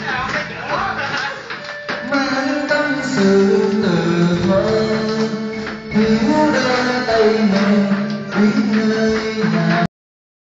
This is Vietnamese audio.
mang tâm sự từ thơ thiếu đôi tay mình biết nơi